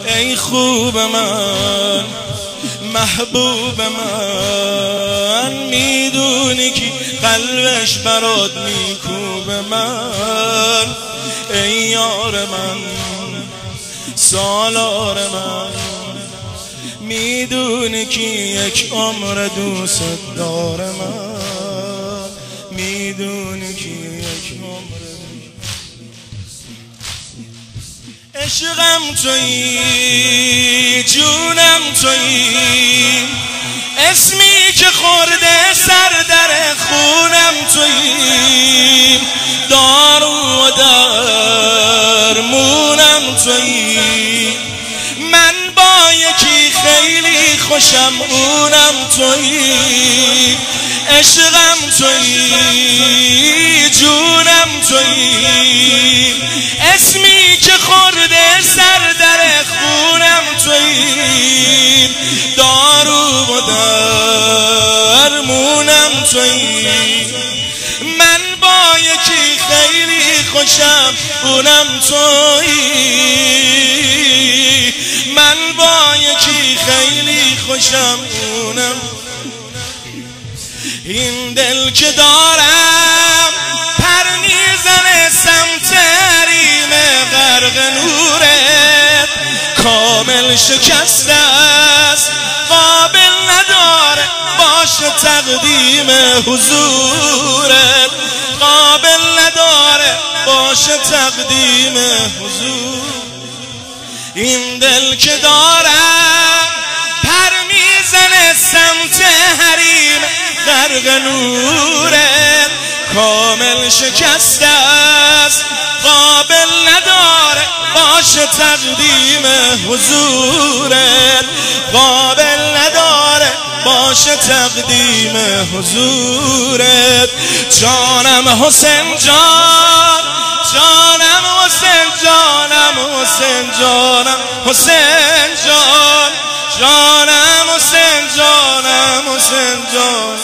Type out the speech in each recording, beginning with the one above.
ای خوب من محبوب من، میدونی که قلبش برات میکوب من، ای یار من سالار من، میدونی که یک عمر دوست دار من، میدونی که یک عمر عشقم تویی جونم تویی، اسمی که خورده سر در خونم تویی، دارو و درمونم تویی، من با یکی خیلی خوشم اونم تویی، عشقم تویی جونم تویی، اسمی که خورده سر در خونم تویی، دارو و درمونم تویی، من با یکی خیلی خوشم اونم تویی، من با یکی خیلی خوشم اونم. این دل که دارم پر میزنه سمت حریم غرق نورت، کامل شکسته است قابل نداره باشه تقدیم حضورت، قابل نداره باشه تقدیم حضور. این دل که دارم پر میزنه سمت حریم غرق نورت، کامل شکسته است قابل نداره باشه تقدیم حضورت، قابل نداره باشه تقدیم حضورت. جانم حسین جان، جانم حسین جانم حسین جانم حسین جان، جانم حسین جانم حسین جان،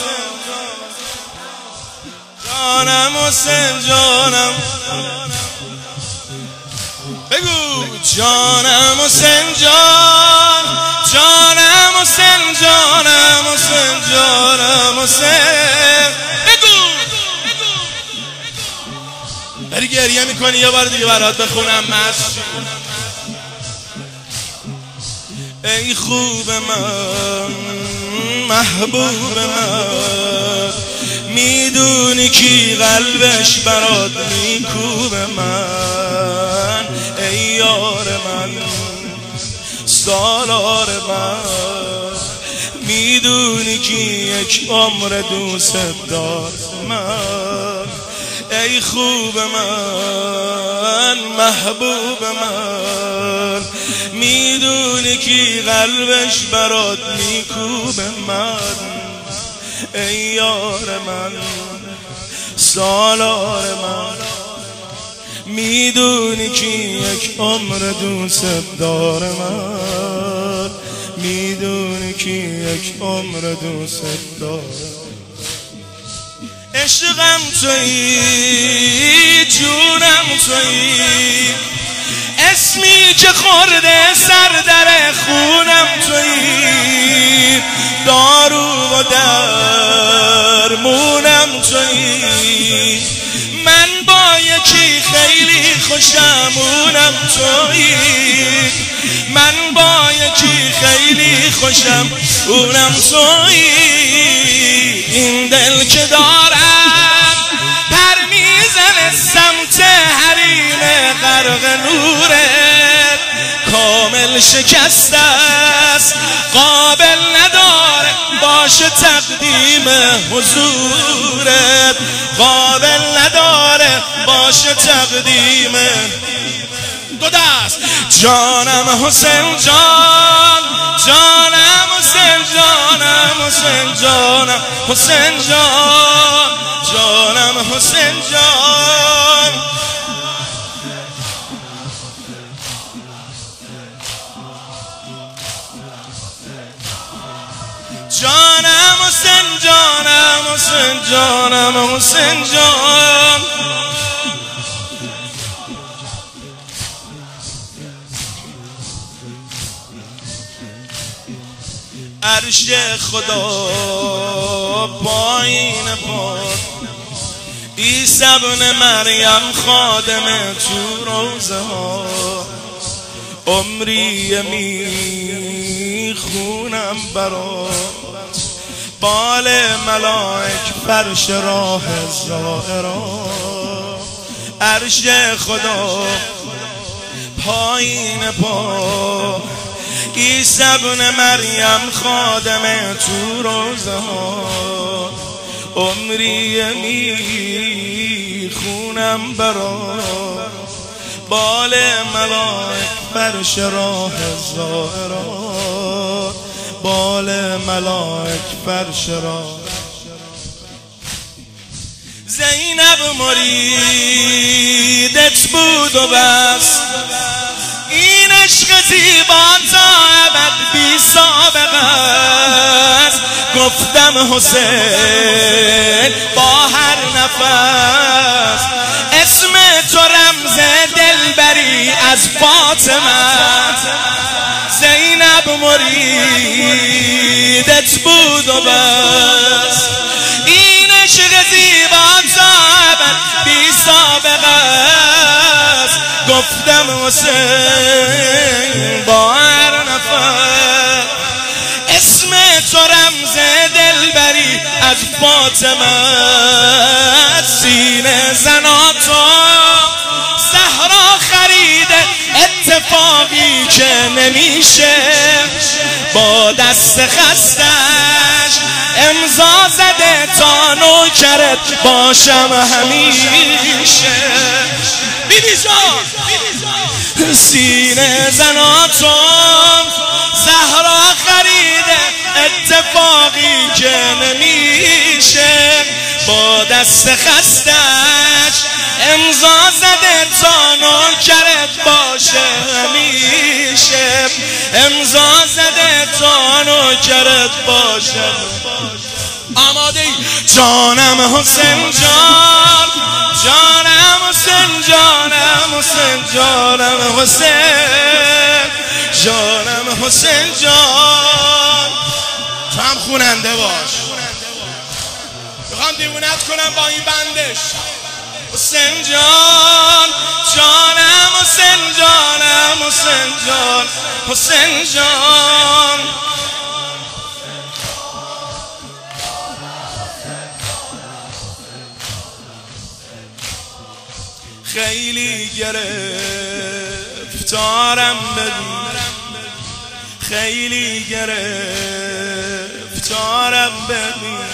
جانم حسین جانم، بگو جانم حسین جان، جانم حسین جانم حسین جانم حسین، بگو داری گریه میکنی یه بار دیگه برات بخونم مست. ای خوب من محبوب من، میدونی کی قلبش برات میکوب من، ای یار من سالار من، میدونی کی یک عمر دوست دار من، ای خوب من محبوب من، میدونی کی قلبش برات میکوب من، ای یار من سالار من، میدونی کی یک عمر دوست دار من، میدونی کی یک عمر دوست دار. عشقم تویی جونم تویی، اسمی که خورده سر در خونم تویی، دارو و درمونم تویی، من با یکی خیلی خوشم اونم تویی، من با یکی خیلی خوشم اونم تویی. این دل که دارم پر میزنه سمت حریم غرق نورت، کامل شکسته است قابل نداره باشه تقدیم حضورت، قابل نداره باشه تقدیم. دو دست جانم حسین جان، جانم حسین جانم حسین جانم حسین جان، جانم حسین جان، جانم حسین جانم حسین جانم حسین جان. عرش خدا پایین پا، عیسی ابن مریم خادم تو روزه ها، عمری میخونم برات، بال ملائک فرش راه زائرا، عرش خدا پایین پا، عیسی ابن مریم خادم تو روزه ها، عمری میخونم برات، بال ملائک فرش راه زائرا، بال ملائک فرش راه. زینب مریدت بود و بس، این عشق زیبا تا ابد بی سابقه است، گفتم حسین با هر نفس، اسم تو رمز دلبری از فاطمه، زینب مریدت بود و بس، این عشق زیبا تا ابد بی سابقه است، گفتم حسین با هر نفس، اسم تو رمز دلبری از فاطمه، سینه زناتو زهرا خریده، اتفاقی که نمیشه، با دست خستش امضا زده تا نوکرت باشم همیشه. بیبی جان سینه زناتو زهرا خریده، اتفاقی که نمیشه، با دست خستش امضا زده تا نوکرت باشه همیشه، امضا زده تا نوکرت باشه. آماده ای؟ جانم حسین جان، جانم حسین، جانم حسین، جانم حسین، جانم حسین جان. تو هم خوننده باش، میخوام دیوونت کنم با این بندش. حسین جان، جانم حسین، جانم حسین جان، حسین جان. خیلی گرفتارم ببین، خیلی گرفتارم ببین،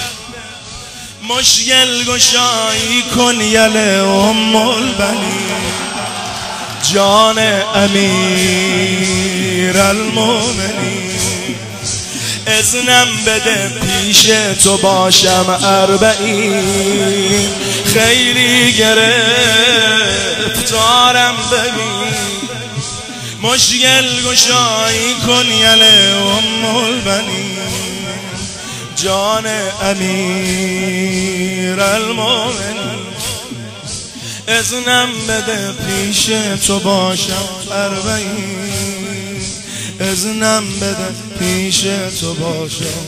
مشکل گشایی کن یله ام البنین، جان امیر المومنین، اذنم بده پیش تو باشم اربعین، خیلی گرفتارم ببین، مشکل گشایی کن یله ام البنین، جان امیر المومنین، اذنم بده پیش تو باشم اربعین، اذنم بده پیش تو باشم.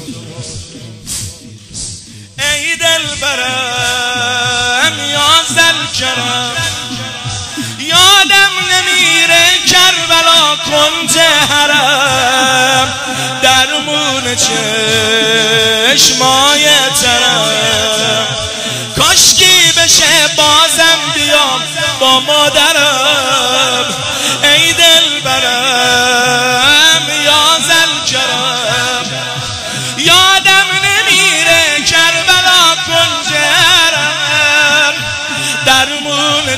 ای دلبرم یا ذوالکرم، یادم نمیره کربلا کنج حرم، درمون چشمای ترم، کاشکی بشه بازم بیام با مادرم. ای دلبرم یا ذوالکرم، یادم نمیره کربلا کنج حرم، درمون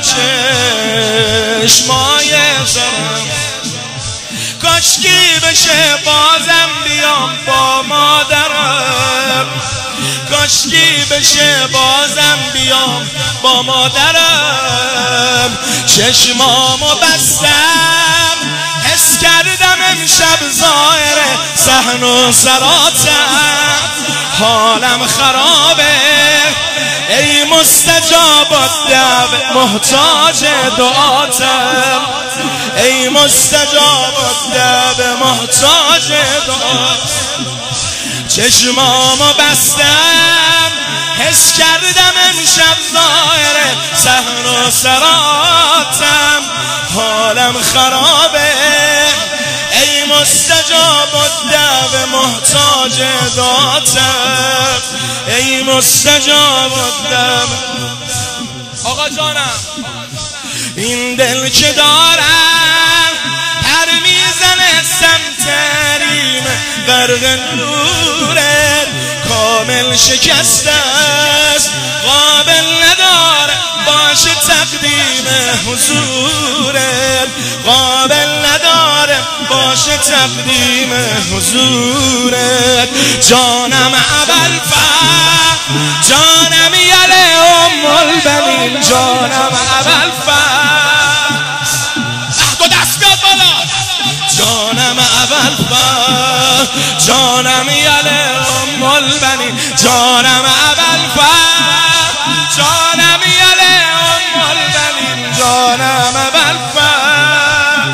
چشمای ترم، کاشکی بشه بازم بیام با مادرم، کاشکی بشه بازم بیام با مادرم. چشمامو بستم حس کردم امشب ظاهر صحن و سراتم، حالم خرابه ای مستجاب الدعوه، محتاج دعاتم، ای مستجاب الدعوه، محتاج دعاتم. چشمامو بستم حس کردم امشب ظاهر سحر و سراتم حالم خرابه ای مستجاب الدعوه محتاج دعاتم ای مستجاب الدعوه آقا جانم این دل که دارم پر میزنه سمت ریم غرق نوره کامل شکسته است قابل نداره باشه تقدیم حضورت قابل نداره باشه تقدیم حضورت جانم ابوالفضل جانم یله ام البنین جانم ابوالفضل دو دست بیاد بالا جانم ابوالفضل جانم یله ام البنین جانم ابوالفضل جانم یله ام البنین جانم ابوالفضل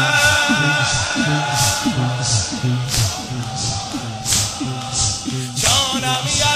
جانم